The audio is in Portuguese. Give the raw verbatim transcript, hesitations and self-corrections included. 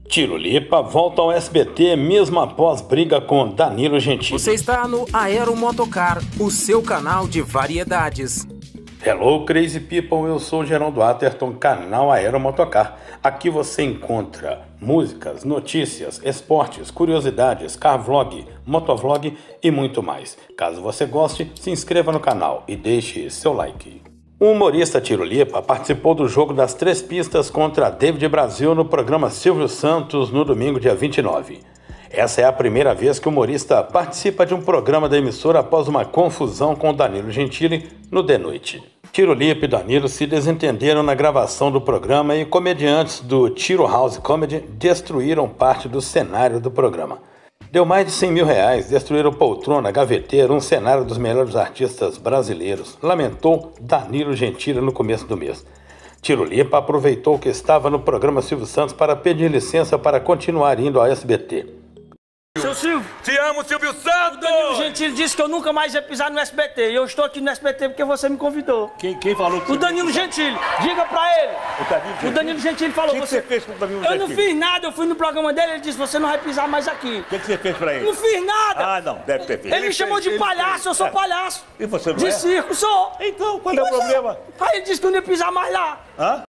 Tirolipa volta ao S B T mesmo após briga com Danilo Gentili. Você está no Aeromotocar, o seu canal de variedades. Hello Crazy People, eu sou Geraldo Atherton, canal Aeromotocar. Aqui você encontra músicas, notícias, esportes, curiosidades, carvlog, motovlog e muito mais. Caso você goste, se inscreva no canal e deixe seu like. O humorista Tirolipa participou do jogo das três pistas contra David Brasil no programa Silvio Santos no domingo, dia vinte e nove. Essa é a primeira vez que o humorista participa de um programa da emissora após uma confusão com Danilo Gentili no The Noite. Tirolipa e Danilo se desentenderam na gravação do programa e comediantes do Tiro House Comedy destruíram parte do cenário do programa. Deu mais de cem mil reais, destruíram poltrona, gaveteiro, um cenário dos melhores artistas brasileiros, lamentou Danilo Gentili no começo do mês. Tirolipa aproveitou que estava no programa Silvio Santos para pedir licença para continuar indo ao S B T. Seu Silvio, te amo, Silvio Santos! O Danilo Gentili disse que eu nunca mais ia pisar no S B T. E eu estou aqui no S B T porque você me convidou. Quem, quem falou que O Danilo Gentili, diga pra ele. O Danilo Gentili, o Danilo Gentili falou. O que, você... que você fez com o Danilo Eu Gentili? não fiz nada, eu fui no programa dele, ele disse, você não vai pisar mais aqui. O que, que você fez pra ele? Não fiz nada. Ah, não, deve ter feito. Ele me chamou de palhaço, eu sou palhaço. E você não De é? circo, sou. Então, qual é o Mas problema? Aí ele disse que eu não ia pisar mais lá. Hã?